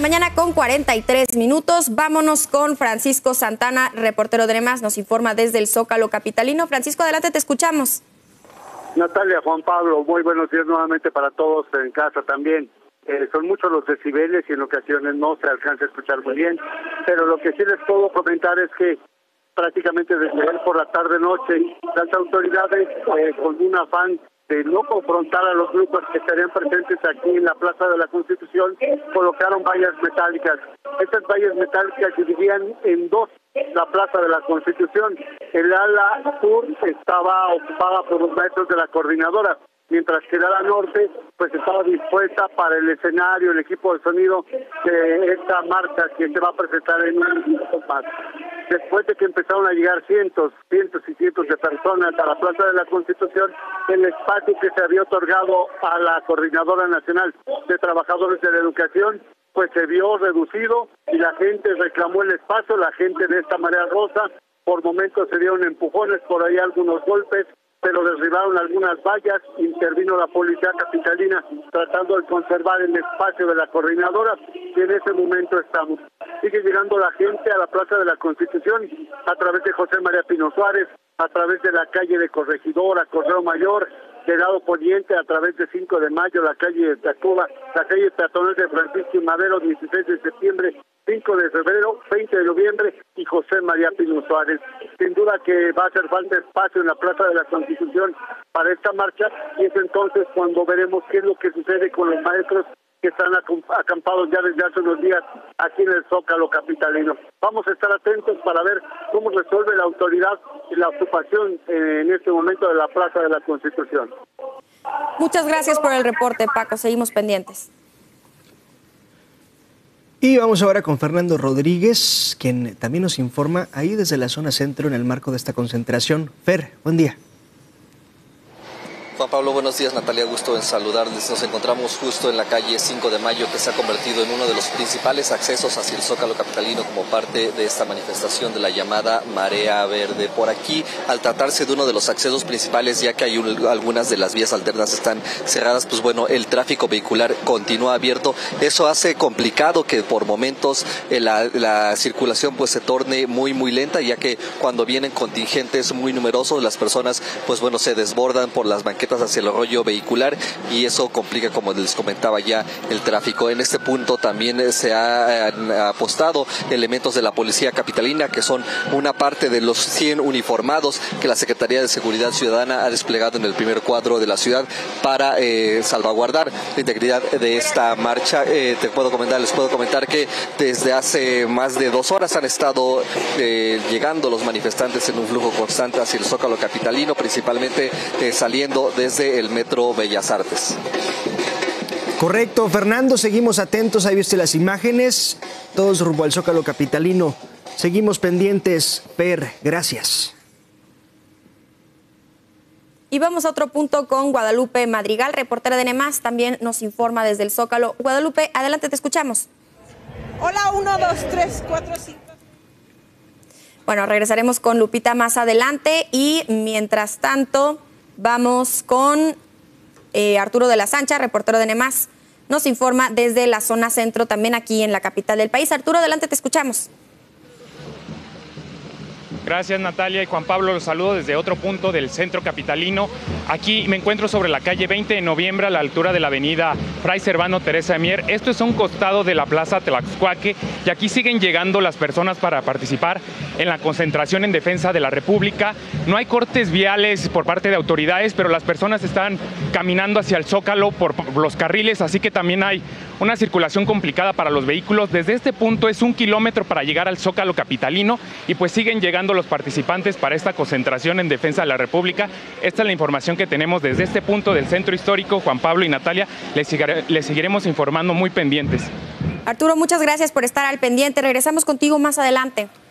mañana con 43 minutos. Vámonos con Francisco Santana, reportero de NEMAS, nos informa desde el Zócalo capitalino. Francisco, adelante, te escuchamos. Natalia, Juan Pablo, muy buenos días nuevamente para todos en casa también. Son muchos los decibeles y en ocasiones no se alcanza a escuchar muy bien, pero lo que sí les puedo comentar es que prácticamente desde ayer por la tarde-noche, las autoridades con un afán de no confrontar a los grupos que estarían presentes aquí en la Plaza de la Constitución, colocaron vallas metálicas. Estas vallas metálicas dividían en dos la Plaza de la Constitución. El ala sur estaba ocupada por los maestros de la coordinadora, mientras que el ala norte pues estaba dispuesta para el escenario, el equipo de sonido de esta marcha que se va a presentar en un minuto más. Después de que empezaron a llegar cientos y cientos de personas a la Plaza de la Constitución, el espacio que se había otorgado a la Coordinadora Nacional de Trabajadores de la Educación pues se vio reducido y la gente reclamó el espacio, la gente de esta marea rosa, por momentos se dieron empujones, por ahí algunos golpes, pero derribaron algunas vallas, intervino la policía capitalina tratando de conservar el espacio de la coordinadora y en ese momento estamos. Sigue llegando la gente a la Plaza de la Constitución a través de José María Pino Suárez, a través de la calle de Corregidora, Correo Mayor, del lado poniente a través de 5 de Mayo, la calle de Tacuba, la calle peatonal de Francisco y Madero, 16 de septiembre, 5 de febrero, 20 de noviembre y José María Pino Suárez. Sin duda que va a hacer falta espacio en la Plaza de la Constitución para esta marcha y es entonces cuando veremos qué es lo que sucede con los maestros que están acampados ya desde hace unos días aquí en el Zócalo capitalino. Vamos a estar atentos para ver cómo resuelve la autoridad la ocupación en este momento de la Plaza de la Constitución. Muchas gracias por el reporte, Paco. Seguimos pendientes. Y vamos ahora con Fernando Rodríguez, quien también nos informa ahí desde la zona centro en el marco de esta concentración. Fer, buen día. Juan Pablo, buenos días. Natalia, gusto en saludarles. Nos encontramos justo en la calle 5 de Mayo, que se ha convertido en uno de los principales accesos hacia el Zócalo capitalino como parte de esta manifestación de la llamada Marea Verde. Por aquí, al tratarse de uno de los accesos principales, ya que hay algunas de las vías alternas están cerradas, pues bueno, el tráfico vehicular continúa abierto. Eso hace complicado que por momentos la circulación pues se torne muy lenta, ya que cuando vienen contingentes muy numerosos, las personas pues bueno se desbordan por las banquetas hacia el arroyo vehicular y eso complica, como les comentaba ya, el tráfico. En este punto también se han apostado elementos de la policía capitalina, que son una parte de los 100 uniformados que la Secretaría de Seguridad Ciudadana ha desplegado en el primer cuadro de la ciudad para salvaguardar la integridad de esta marcha. Les puedo comentar que desde hace más de 2 horas han estado llegando los manifestantes en un flujo constante hacia el Zócalo capitalino, principalmente saliendo desde el Metro Bellas Artes. Correcto, Fernando, seguimos atentos, ahí viste las imágenes, todos rumbo al Zócalo capitalino. Seguimos pendientes, Per, gracias. Y vamos a otro punto con Guadalupe Madrigal, reportera de NEMAS, también nos informa desde el Zócalo. Guadalupe, adelante, te escuchamos. Hola, 1, 2, 3, 4, 5. Bueno, regresaremos con Lupita más adelante y mientras tanto vamos con Arturo de la Sancha, reportero de NEMAS. Nos informa desde la zona centro, también aquí en la capital del país. Arturo, adelante, te escuchamos. Gracias, Natalia y Juan Pablo, los saludo desde otro punto del centro capitalino. Aquí me encuentro sobre la calle 20 de noviembre a la altura de la avenida Fray Servando Teresa de Mier. Esto es a un costado de la plaza Tlaxcuaque y aquí siguen llegando las personas para participar en la concentración en defensa de la República. No hay cortes viales por parte de autoridades, pero las personas están caminando hacia el Zócalo por los carriles, así que también hay una circulación complicada para los vehículos. Desde este punto es 1 kilómetro para llegar al Zócalo capitalino y pues siguen llegando los participantes para esta concentración en defensa de la República. Esta es la información que tenemos desde este punto del centro histórico. Juan Pablo y Natalia, les seguiremos informando muy pendientes. Arturo, muchas gracias por estar al pendiente. Regresamos contigo más adelante.